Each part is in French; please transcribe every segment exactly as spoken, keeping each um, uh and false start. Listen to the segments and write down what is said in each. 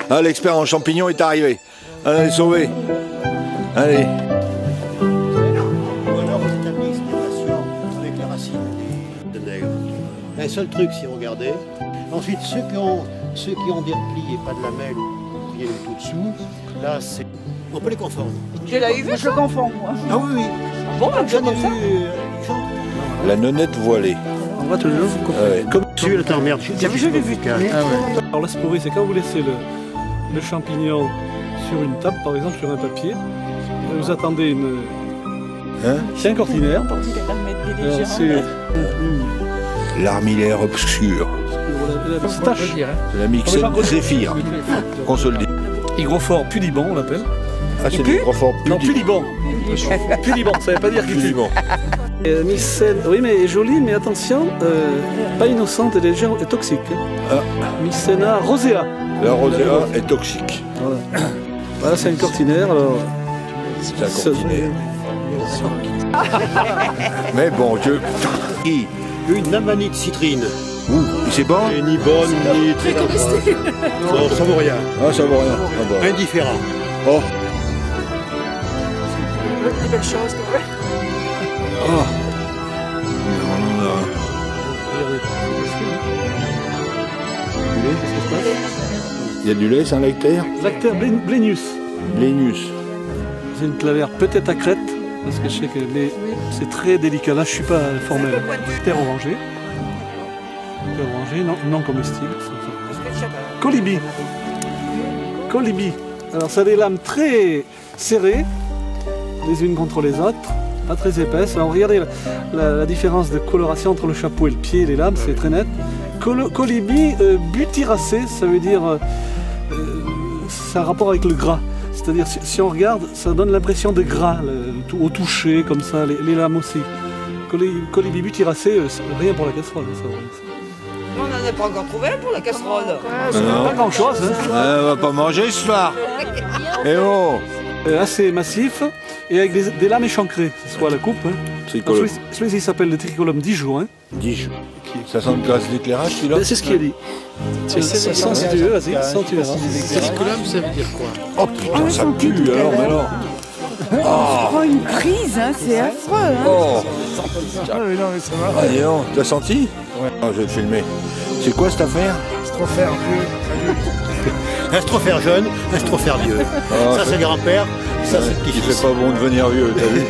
Ah, l'expert en champignons est arrivé. Allez, sauvé. Allez. Ou alors vous établissez des relations avec les racines de nègre. Un seul truc si vous regardez. Ensuite, ceux qui ont, ceux qui ont des replis et pas de lamelles ou rien du tout dessous, là c'est. On peut les confondre. Tu l'as eu vu? Je le confonds, moi. Ah oui, oui. Bon, comme ça, J'en ai comme ça. vu. euh, La nonnette voilée. On va toujours vous couper. Ah ouais. Comme celui-là t'emmerde. Je l'ai vu. Ah ouais. Alors la sporie, c'est quand vous laissez le, le champignon sur une table, par exemple sur un papier, vous attendez une... Hein? C'est un cortinaire. Alors, c'est L'armillaire obscur. la petite tache. C'est la mixette Zéphyr. Qu'on se le dit. Hygrophore pudiban, on l'appelle. Ah, c'est du confort Non, pudiban. Pudiban, ça veut pas dire qu'il pue. Pudiban. Euh, Mycène, oui, mais elle est jolie, mais attention, euh, pas innocente, elle est légère et toxique. Ah. Mycena rosea. La rosea est toxique. Voilà, voilà c'est un cortinaire. Alors, C'est un cortinaire. Mais bon Dieu. Qui? Une amanite citrine. Ouh, c'est bon? Elle est ni bonne ni très dangereuse. Non, ça vaut rien. Ah, ça vaut rien. Ah bah. Indifférent. Oh. Des belles choses, quand même. Oh. Non, non, non. Il y a du lait, c'est un lactaire? Lactaire Blénius. Blénius. C'est une clavière peut-être à crête, parce que je sais que mais c'est très délicat. Là, je suis pas formel. Terre orangée. Terre orangée, non, non comestible. Colibri. Colibri. Alors, ça a des lames très serrées, les unes contre les autres, pas très épaisses. Alors, regardez la, la, la différence de coloration entre le chapeau et le pied et les lames, c'est très net. Col Colibri euh, butyracée, ça veut dire. Euh, c'est un rapport avec le gras. C'est-à-dire, si, si on regarde, ça donne l'impression de gras, le, le, au toucher, comme ça, les, les lames aussi. Colibri butyracée, euh, rien pour la casserole. Ça, On n'en a pas encore trouvé un pour la casserole. c'est pas grand-chose. Hein. Ah, on va pas manger ce soir. Eh oh. Euh, assez massif et avec des, des lames échancrées, ce soit à la coupe. Hein. Tricolore. Celui-ci s'appelle le tricolum Dijon. Dijon. Ça sent une classe d'éclairage, celui-là? C'est ce qu'il a dit. C'est sans si tu veux, vas-y, sans tu verras. Tricolum, ça veut dire quoi? Oh putain, ça pue alors, mais alors. Oh, une prise, hein, c'est affreux. Hein. Oh. Ah oui, non, mais ça va. Ah, dis donc, t'as senti? Ouais. Ah, je vais te filmer. C'est quoi cette affaire? Strophère vieux. Un strophère jeune, un strophère vieux. Ah, ça c'est le grand-père, ça c'est le Il petit-fils. fait pas bon de devenir vieux, t'as vu?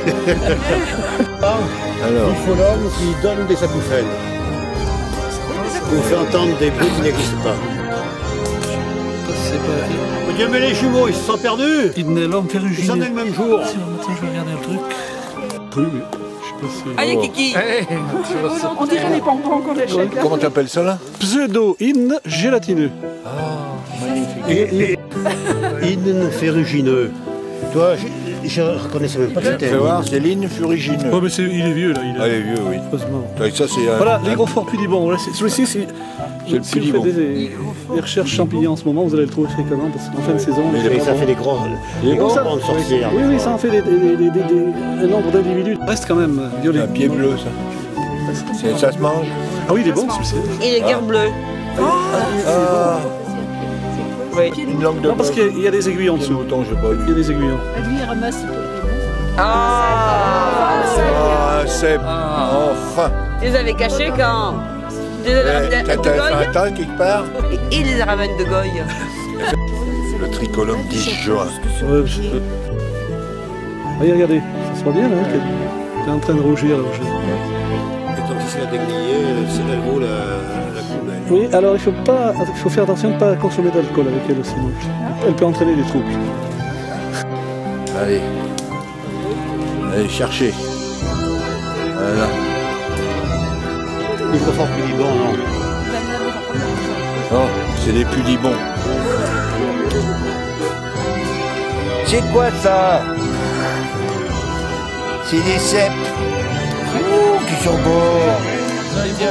Alors. Il faut l'homme qui donne des acouphènes. Pour faire entendre des bruits qui n'existent pas. C'est pas... Oh Dieu, mais les jumeaux, ils se sont perdus. Il n'est l'homme Ils sont ferrugineux. nés le même jour. Attends, je vais regarder un truc. Oui, mais je sais pas si... Allez, Kiki. On dirait les bonbons qu'on achète là. Comment t'appelles ça là? Pseudo-in gélatineux. Et, et Iden ferrugineux. Toi, je, je reconnaissais même pas que c'était. Fais voir, c'est Line Furigineux. Oh, mais c'est- il est vieux là. Il est... Ah, il est vieux, oui. Heureusement. Ouais, ça, c'est un- Voilà, un- l'hygrophore pudibon. Voilà, c'est- celui-ci, c'est... C'est le Si vous pudibon. faites des, des recherches champignons en ce moment, vous allez le trouver fréquemment parce qu'en fin de saison... Mais c'est Et ça vraiment- fait des gros, Il est des gros bon, ça. bandes sorcières. Oui, oui, ça en fait des, des, des, des, des- des- un nombre d'individus. Reste quand même euh, violet. un pied bleu, ça. C'est- Ça se mange? Ah oui, il est bon celui-ci. Et les guerres bleues. Ah, Oui. une langue de Non, parce qu'il y, a- il y a des aiguillons en C'est dessous. autant, je sais pas. Il y a des aiguillons. Lui, il ramasse. Ah. Ah, c'est... Enfin. Ils les avaient cachés quand ils les Eh, ramènent T'as de t'as fait un Goy. tas quelque part? Ils les ramènent de Goy. Le tricolum Dijon. Ouais, je- Allez, regardez, ça se voit bien là. T'es en train de rougir là. je- Et quand il se la déglier, c'est elle vaut la, la poubelle. Oui, alors il faut, pas, il faut faire attention de ne pas consommer d'alcool avec elle aussi. donc. Elle peut entraîner des troubles. Allez. Allez, chercher. Voilà. Microphone pudibon, non. Oh, c'est des pudibons. C'est quoi ça? C'est des cèpes. Ouh, qui sont beaux.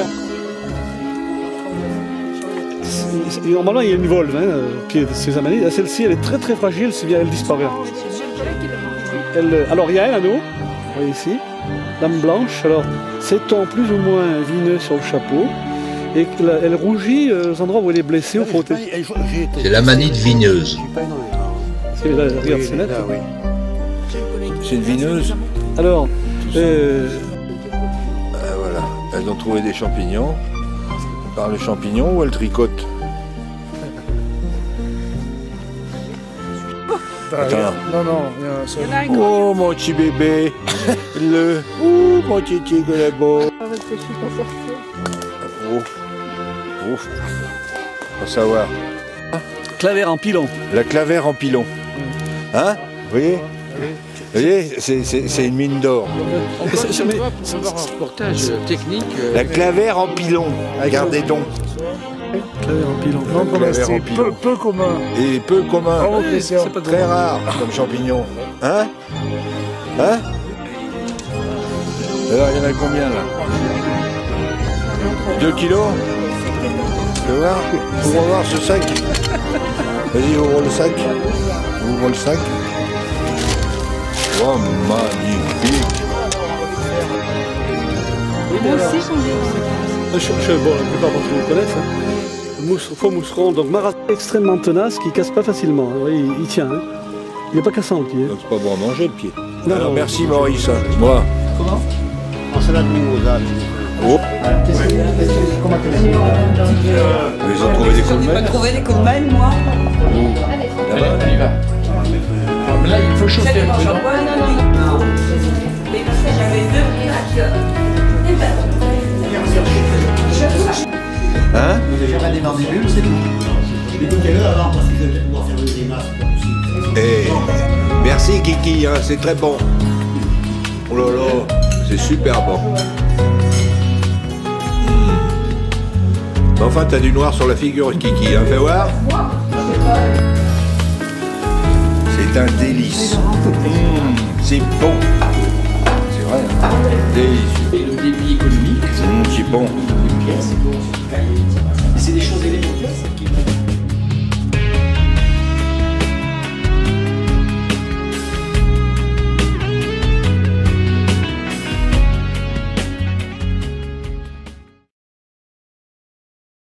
Et normalement, il y a une volve, hein, au pied de ces amanites. Celle-ci, elle est très très fragile, si bien elle disparaît. Elle, alors, il y a un anneau, vous voyez ici, lame blanche. Alors, c'est ton plus ou moins vineux sur le chapeau. et qu'elle elle rougit euh, aux endroits où elle est blessée ou frottée. C'est la manite vigneuse. C'est là, regarde, c'est net. oui. C'est une vineuse. Alors, euh, Ah, voilà. Elles ont trouvé des champignons. Par le champignon ou elles tricotent? Attends. Non, non, il y a un seul. Oh mon petit bébé. Le. Oh mon petit beau. Oh. Ouf. Faut savoir. claver en pilon. La clavère en pilon. Hein? Vous voyez? Vous voyez? C'est- C'est c'est une mine d'or. On peut c'est- mais- on peut avoir un reportage technique. euh, La clavère en pilon. Regardez donc. Claver en pilon. Non Claver en comestible, pilon. peu, peu commun. Et peu commun. Bravo, Oui, Christian. c'est pas Très rare comme champignon. Hein? Hein? Alors, il y en a combien là? deux kilos? Tu veux voir? On va voir ce sac. Vas-y, ouvre le sac. Ouvre le sac. Oh, magnifique. Moi aussi, j'en ai. Je, je, bon, la plupart d'entre vous le connaissent. Hein. Mousse, faux mousseron, donc marasme extrêmement tenace qui ne casse pas facilement. Vous voyez, il, il tient. Hein. Il n'est pas cassant le pied. Donc, c'est pas bon à manger le pied. Non, Alors, non. merci Maurice. Moi. En salade mimosa. Oh. Comment tu Ils ont trouvé des coups de main. Trouver des coups de main, moi. Là-bas. Là, il faut chauffer un peu. non Non. Mais parce que j'avais deux miracles. Hein? J'ai pas des mandibules, c'est tout. Écoutez-le avant parce que je vais pouvoir faire des masques. Eh, merci Kiki, hein, c'est très bon. Oh là là, c'est super bon. Hmm. Mais enfin, t'as du noir sur la figure Kiki, hein, fais voir. C'est un délice. Hmm, c'est bon. C'est vrai, hein. Délicieux. Et le débit économique, Hmm, c'est bon. c'est une pièce.